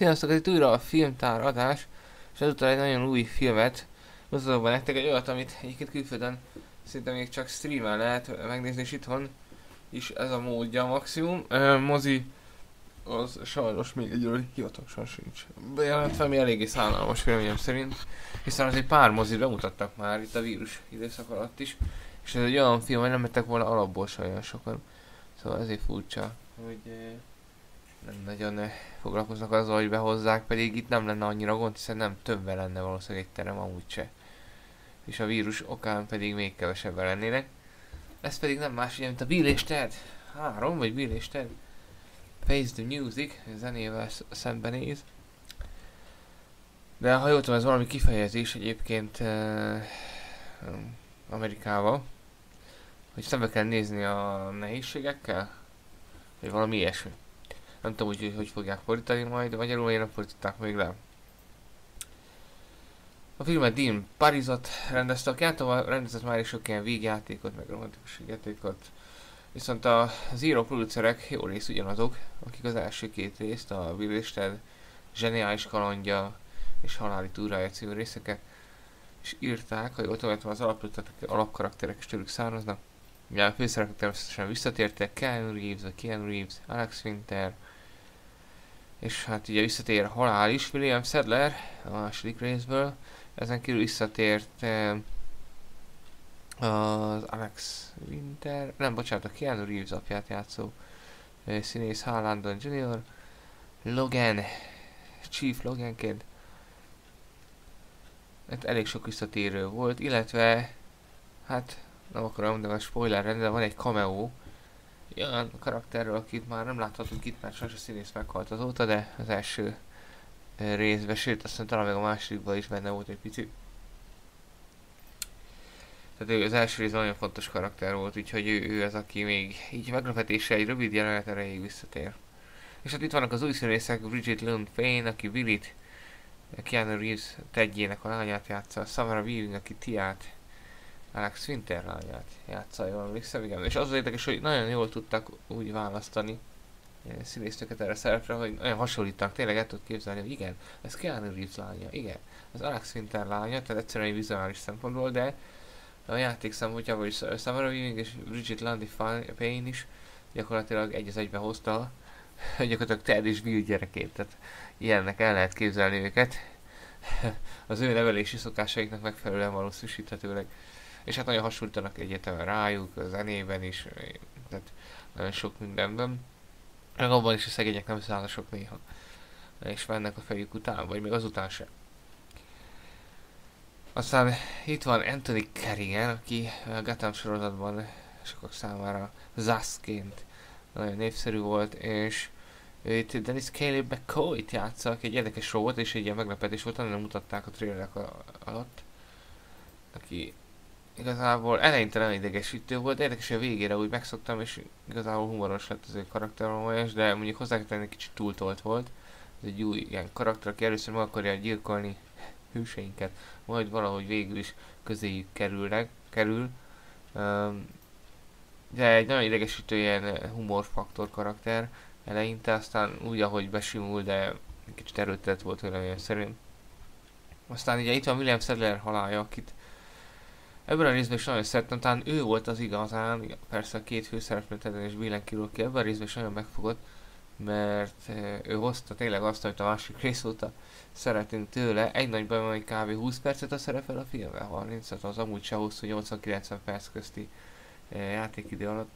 sziasztok, ez itt újra a filmtár adás, és ezúttal egy nagyon új filmet mutatok be nektek, egy olyat, amit egyébként külföldön szinte még csak streamen lehet megnézni, és itthon is ez a módja maximum. Mozi az sajnos még egyről hivatalosan sincs bejelentve, ami eléggé szánalmas véleményem szerint, hiszen az egy pár mozit bemutattak már itt a vírus időszak alatt is, és ez egy olyan film, hogy nem lettek volna alapból olyan sokan, szóval ezért furcsa, hogy nem nagyon foglalkoznak azzal, hogy behozzák, pedig itt nem lenne annyira gond, hiszen nem többen lenne valószínűleg egy terem amúgy se. És a vírus okán pedig még kevesebben lennének. Ez pedig nem más, mint a Bill és Ted 3, vagy Bill és Ted Face the Music, zenével szembenéz. De ha jól tudom, ez valami kifejezés egyébként Amerikával, hogy szembe kell nézni a nehézségekkel, vagy valami ilyesmi. Nem tudom úgy, hogy fogják fordítani majd, de magyarul én nem fordították még le. A filmet Dean Parisot rendezte, aki általában rendezett már is sok ilyen végjátékot, meg romantikus játékot. Viszont a Zero producerek jó rész ugyanazok, akik az első két részt, a Bill és Ted Zseniális kalandja és Haláli túrája című részeket és írták, ha jól tudom, az alapkarakterek is tőlük származnak. Ugye a főszereplők természetesen visszatértek, Keanu Reeves, Alex Winter, és hát ugye visszatér a halál is, William Sadler a második részből, ezen kívül visszatért az Alex Winter, nem bocsánat, a Keanu Reeves apját játszó színész Hal Landon Jr., Logan, Chief Loganként, hát elég sok visszatérő volt, illetve hát nem akarom, de a spoiler, de van egy cameo olyan karakterről, akit már nem láthatunk itt, mert sajnos a színész meghalt azóta, de az első részben, sőt aztán talán meg a másodikban is benne volt egy picit. Tehát ő az első részben nagyon fontos karakter volt, úgyhogy ő az, aki még így meglepetése egy rövid jelenet erejéig visszatér. És hát itt vannak az új színészek, Bridget Lund Payne, aki Willit, Keanu Reeves Tedjének a lányát játsza, Samara Weaving, aki Tiát, Alex Winter lányát játsza, jól emlékszem, igen. És az érdekes, hogy nagyon jól tudtak úgy választani színésznőket erre szerepre, hogy nagyon hasonlítanak, tényleg el tudod képzelni, hogy igen, ez Keanu Reeves lánya, igen, ez Alex Winter lánya, tehát egyszerűen egy vizuális szempontból, de a játék szempontjából is Samara Weaving és Bridget Lundy Payne is gyakorlatilag egy az egyben hozta gyakorlatilag Ted és Bill gyerekét, tehát ilyennek el lehet képzelni őket. Az ő nevelési szokásaiknak megfelelően valószínűsíthetőleg. És hát nagyon hasonlítanak egyetemen rájuk, a zenében is, tehát nagyon sok mindenben. Meg abban is a szegények nem szállások néha. És mennek a fejük után, vagy még azután sem. Aztán itt van Anthony Carrigan, aki a Gotham sorozatban sokak számára Zsaskként nagyon népszerű volt, és itt Dennis Caleb McCoy-t játsza, aki egy érdekes show volt, és egy ilyen meglepetés volt, nagyon mutatták a trailerek alatt. Aki igazából eleinte nem idegesítő volt, de érdekes, hogy a végére úgy megszoktam, és igazából humoros lett az ő karakterolvajás, de mondjuk hozzá kell tenni, kicsit túltolt volt. Ez egy új ilyen karakter, aki először meg akarja gyilkolni hőseinket, majd valahogy végül is közéjük kerül. De egy nagyon idegesítő ilyen humorfaktor karakter eleinte, aztán úgy, ahogy besimul, de kicsit erőltetett volt véleményem szerint. Aztán ugye itt van William Sadler halálja, akit ebben a részben is nagyon szerettem, talán ő volt az igazán, persze a két főszereplő Ted és Billen kívül, aki ebben a részben is nagyon megfogott, mert ő hozta tényleg azt, amit a másik rész óta szeretünk tőle. Egy nagyban majd kb. 20 percet a szerepel a filmben, 30, az amúgy se hosszú, 80-90 perc közti játékidő alatt.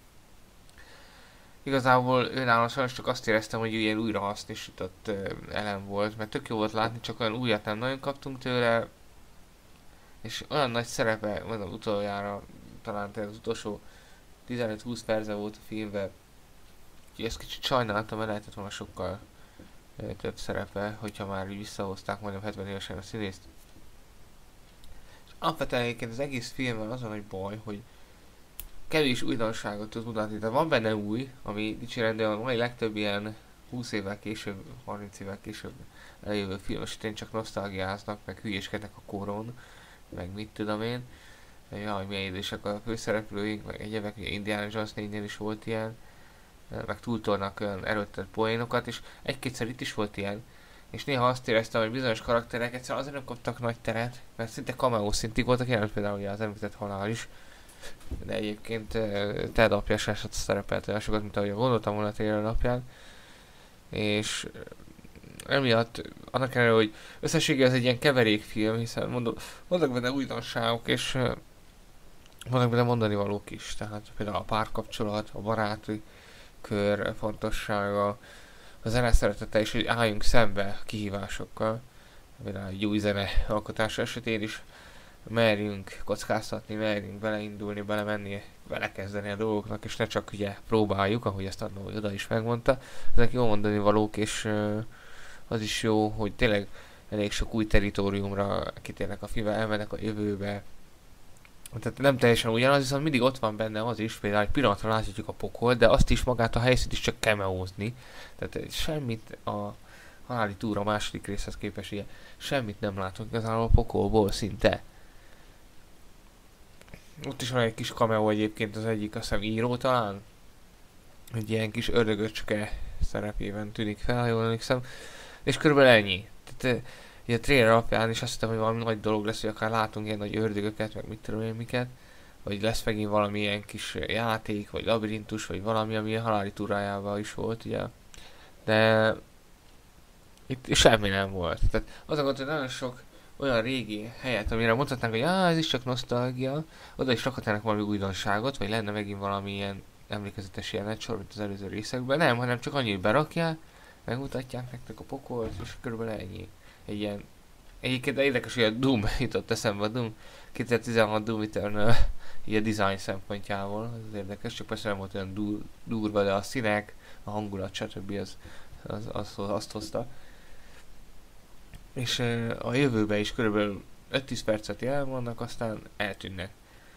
Igazából őnállom sajnos csak azt éreztem, hogy ilyen újra hasznosított elem volt, mert tök jó volt látni, csak olyan újat nem nagyon kaptunk tőle, és olyan nagy szerepe, mondom utoljára, talán az utolsó 15-20 perce volt a filmben, úgyhogy ezt kicsit sajnáltam, mert lehetett volna sokkal több szerepe, hogyha már így visszahozták majdnem 70 évesen a színészt. És alapvetően egyébként az egész filmben az a nagy baj, hogy kevés újdonságot tud mutatni, tehát van benne új, ami dicsérendő, a mai legtöbb ilyen 20 évvel később, 30 évvel később eljövő film esetén csak nosztalgiáznak, meg hülyéskednek a koron, meg mit tudom én. Jaj, milyen idősek a főszereplőink, meg egyebek, ugye Indiana Jones 4-nél is volt ilyen, meg túltolnak olyan erőltetett poénokat, és egy-kétszer itt is volt ilyen, És néha azt éreztem, hogy bizonyos karakterek egyszerűen azért nem kaptak nagy teret, mert szinte cameo szintig voltak, jelen például ugye az említett halál is. De egyébként Ted apja se szerepelt olyan sokat, mint ahogy gondoltam volna Taylor apján. És emiatt annak ellenére, hogy összességében ez egy ilyen keverékfilm, hiszen vannak benne újdonságok, és vannak benne mondani valók is. Tehát például a párkapcsolat, a baráti kör fontossága, a zene szeretete is, hogy álljunk szembe kihívásokkal. Például egy új zene alkotás esetén is merjünk kockáztatni, merjünk beleindulni, belemenni, belekezdeni a dolgoknak, és ne csak ugye próbáljuk, ahogy ezt annól oda is megmondta. Ezek jó mondani valók, és az is jó, hogy tényleg elég sok új teritoriumra kitérnek a filmbe, elmennek a jövőbe. Tehát nem teljesen ugyanaz, viszont mindig ott van benne az is, például egy pillanatra láthatjuk a pokolt, de azt is magát a helyszínt is csak cameózni. Tehát semmit a haláli túra második részhez képest ugye semmit nem látunk igazából a pokolból szinte. Ott is van egy kis cameo egyébként, az egyik azt hiszem író talán. Egy ilyen kis ördögöcske szerepében tűnik fel, ha jól emlékszem. És körülbelül ennyi. Tehát ugye a trailer alapján is azt hittem, hogy valami nagy dolog lesz, hogy akár látunk ilyen nagy ördögöket, meg mit tudom én miket. Vagy lesz megint valami ilyen kis játék, vagy labirintus, vagy valami, ami a haláli túrájával is volt, ugye. De itt semmi nem volt. Tehát az a gond, hogy nagyon sok olyan régi helyet, amire mondhatnánk, hogy ez is csak nosztalgia, oda is rakhatnának valami újdonságot, vagy lenne megint valami ilyen emlékezetes jelenetsor, mint az előző részekben. Nem, hanem csak annyit berakják, megmutatják nektek a pokolt, és körülbelül ennyi. Egy ilyen... Egyébként de érdekes, hogy a Doom jutott eszembe, a Doom 2016 Doom Eternal így a design szempontjából, az érdekes, csak persze nem volt olyan durva, de a színek, a hangulat, stb. Azt hozta. És a jövőben is körülbelül 5-10 percet jelen vannak, aztán eltűnnek.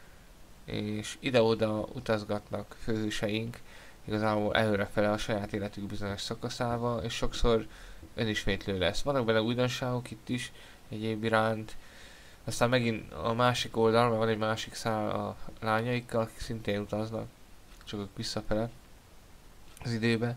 És ide-oda utazgatnak főhőseink, igazából előrefele a saját életük bizonyos szakaszába, és sokszor önismétlő lesz. Vannak benne újdonságok itt is, egyéb iránt. Aztán megint a másik oldal, mert van egy másik szál a lányaikkal, akik szintén utaznak, csak ők visszafele az időbe.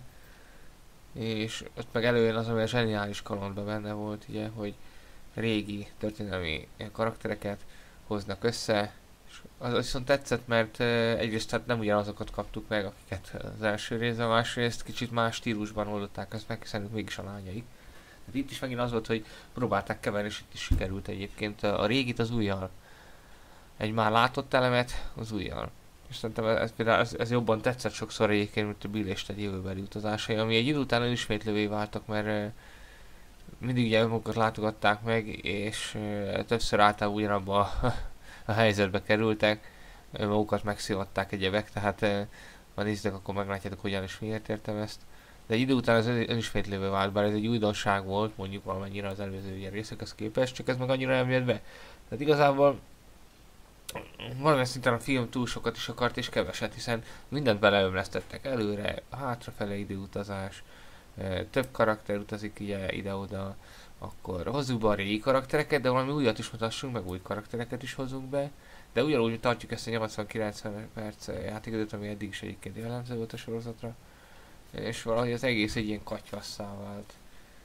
És ott meg előjön az, ami a zseniális kalandban benne volt, ugye, hogy régi történelmi karaktereket hoznak össze, és az viszont tetszett, mert egyrészt hát nem ugyanazokat kaptuk meg, akiket az első részben, másrészt kicsit más stílusban oldották ezt meg, hiszen ők mégis a lányaik. Tehát itt is megint az volt, hogy próbálták keverni, és itt is sikerült egyébként a régit az újjal. Egy már látott elemet az újjal. És szerintem ez jobban tetszett sokszor egyébként, mint a Bill és Ted jövőbeli utazásai, ami egy idő után ismétlővé váltak, mert mindig ugye önmagukat látogatták meg, és többször általában ugyanabba a helyzetbe kerültek, magukat megszivatták egyebek, tehát ha néztek, akkor meglátjátok, hogyan és miért értem ezt. De egy idő után ez önismétlővé vált, bár ez egy újdonság volt, mondjuk valamennyire az előző ilyen részekhez képest, csak ez meg annyira nem jött be. Tehát igazából valamilyen szinten a film túl sokat is akart és keveset, hiszen mindent beleömlesztettek előre, hátrafele időutazás, több karakter utazik ugye ide-oda, akkor hozzuk be a régi karaktereket, de valami újat is mutassunk, meg új karaktereket is hozunk be, de ugyanúgy tartjuk ezt a 80-90 perc játékidőt, ami eddig is egyébként jellemző volt a sorozatra, és valahogy az egész egy ilyen katyvasszá vált.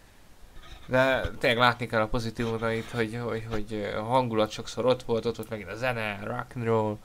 De tényleg látni kell a pozitívumait, hogy a hangulat sokszor ott volt megint a zene, rock and roll.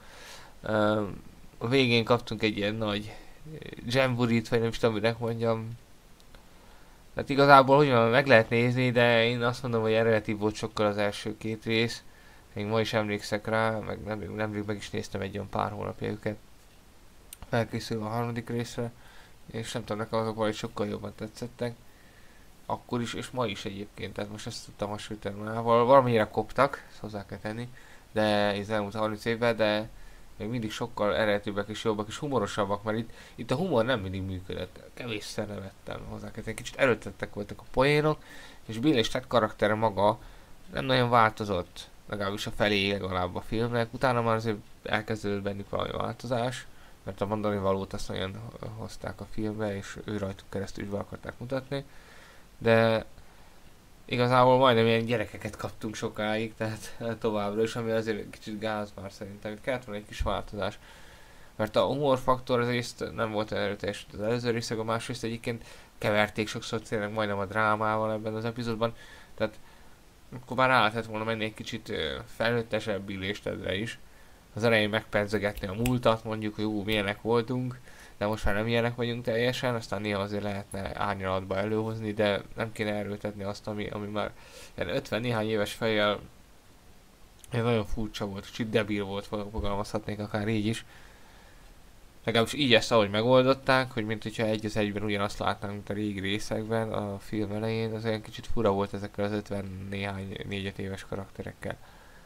A végén kaptunk egy ilyen nagy jamborit, vagy nem is tudom, minek mondjam. Tehát igazából, hogy meg lehet nézni, de én azt mondom, hogy eredetibb volt sokkal az első két rész. Még ma is emlékszek rá, meg nemrég meg is néztem egy olyan pár hónapja őket. Felkészülve a harmadik részre, és nem tudom, nekem azok valahogy sokkal jobban tetszettek. Akkor is, és ma is egyébként, tehát most ezt tudtam hasonlítani, valamennyire koptak, ezt hozzá kell tenni, de ez elmúlt 30 évben, de még mindig sokkal eredetűbbek és jobbak és humorosabbak, mert itt a humor nem mindig működött, kevésszer nevettem, hozzá kell tenni, kicsit erőltettek voltak a poénok, és Bill és Ted karaktere maga nem nagyon változott, legalábbis a felé legalább a filmnek, utána már azért elkezdődött bennük valami változás, mert a mondani valót azt nagyon hozták a filmbe, és ő rajtuk keresztül is be akarták mutatni. De igazából majdnem ilyen gyerekeket kaptunk sokáig, tehát továbbra is, ami azért kicsit gáz már szerintem, itt kellett volna egy kis változás. Mert a humorfaktor az részt nem volt olyan erőteljes az előző részek, a másrészt egyébként keverték sokszor tényleg majdnem a drámával ebben az epizódban, tehát akkor már rá lehetett volna menni egy kicsit felnőttesebb illéstedre is. Az elején megpedzegetni a múltat, mondjuk, hogy milyenek voltunk, de most már nem ilyenek vagyunk teljesen, aztán néha azért lehetne árnyalatba előhozni, de nem kéne erőltetni azt, ami már 50 néhány éves fejjel nagyon furcsa volt, kicsit debil volt, fogalmazhatnék akár így is. Legalábbis így ezt ahogy megoldották, hogy mint hogyha egy az egyben ugyanazt látnánk, mint a régi részekben a film elején, az olyan kicsit fura volt ezekkel az 50 néhány 4 éves karakterekkel.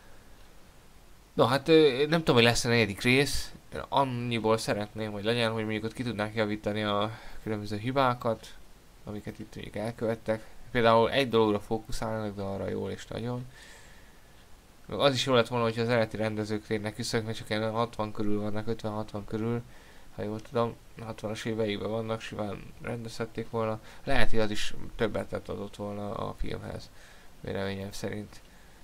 No hát nem tudom, hogy lesz a negyedik rész, annyiból szeretném, hogy legyen, hogy mondjuk ott ki tudnák javítani a különböző hibákat, amiket itt mondjuk elkövettek. Például egy dologra fókuszálnak, de arra jól és nagyon. Az is jó lett volna, hogy az eredeti rendezők térnek vissza, mert csak ilyen 60 körül vannak, 50-60 körül, ha jól tudom, 60-as éveikben vannak, simán rendezhették volna. Lehet, hogy az is többet adott volna a filmhez, véleményem szerint.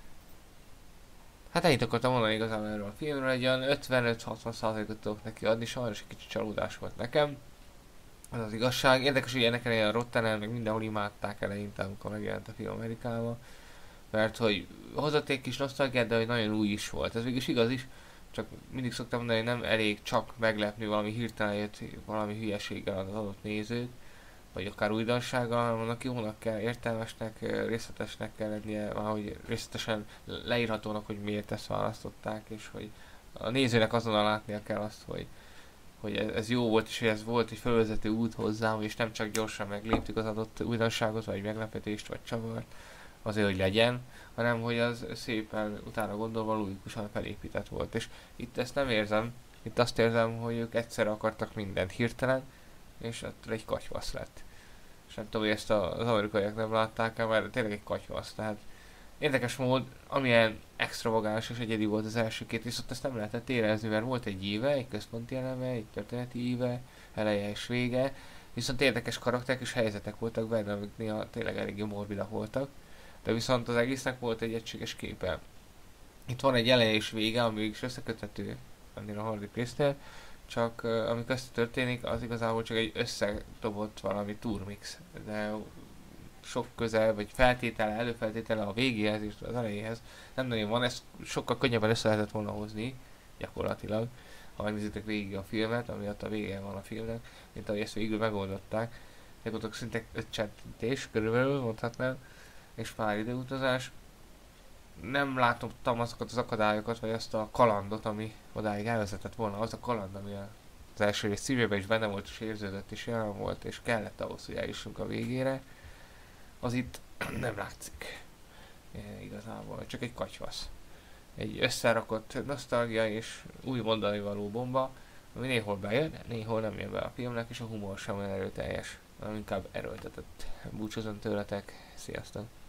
Hát ennyit akartam mondani igazából erről a filmről, egy olyan 55-60%-ot tudok neki adni, sajnos egy kicsit csalódás volt nekem. Az az igazság. Érdekes, hogy ennek elején a Rottenen meg mindenhol imádták eleinte, amikor megjelent a film Amerikában. Mert hogy hozott egy kis nosztalgiát, de hogy nagyon új is volt. Ez végülis igaz is, csak mindig szoktam mondani, hogy nem elég csak meglepni valami hirtelen jött valami hülyeséggel az adott nézőt, vagy akár újdonsággal, hanem annak jónak kell, értelmesnek, részletesnek kell lennie, hogy részletesen leírhatónak, hogy miért ezt választották, és hogy a nézőnek azonnal látnia kell azt, hogy ez jó volt, és hogy ez volt egy felvezető út hozzám, és nem csak gyorsan megléptük az adott újdonságot, vagy meglepetést, vagy csavart, azért, hogy legyen, hanem hogy az szépen utána gondolva logikusan felépített volt. És itt ezt nem érzem, itt azt érzem, hogy ők egyszerre akartak mindent hirtelen, és attól egy katyvasz lett. És nem tudom, hogy ezt az amerikaiak nem látták el, mert tényleg egy katyvasz. Tehát érdekes mód, amilyen extravagáns és egyedi volt az első két rész, ott ezt nem lehetett érezni, mert volt egy íve, egy központi eleme, egy történeti íve, eleje és vége, viszont érdekes karakterek és helyzetek voltak benne, amik néha tényleg eléggé morbidak voltak, de viszont az egésznek volt egy egységes képe. Itt van egy eleje és vége, ami is összeköthető annyira a harmadik résznél, csak ami között történik, az igazából csak egy összedobott valami turmix, de sok közel, vagy feltétele, előfeltétele a végéhez és az elejéhez nem nagyon van, ezt sokkal könnyebben össze lehetett volna hozni, gyakorlatilag, ha megnézitek végig a filmet, ami ott a végén van a filmnek, mint ahogy ezt végül megoldották. Gyakorlatilag szinte 5 csentítés körülbelül, mondhatnám, és pár időutazás. Nem láttam azokat az akadályokat, vagy azt a kalandot, ami odáig elvezetett volna, az a kaland, ami az első rész szívében is benne volt, és érződött, és jelen volt, és kellett ahhoz, hogy eljussunk a végére. Az itt nem látszik. Igazából csak egy katyvasz. Egy összerakott nosztalgia és új mondani való bomba, ami néhol bejön, néhol nem jön be a filmnek, és a humor sem olyan erőteljes, hanem inkább erőltetett. Búcsúzom tőletek, sziasztok!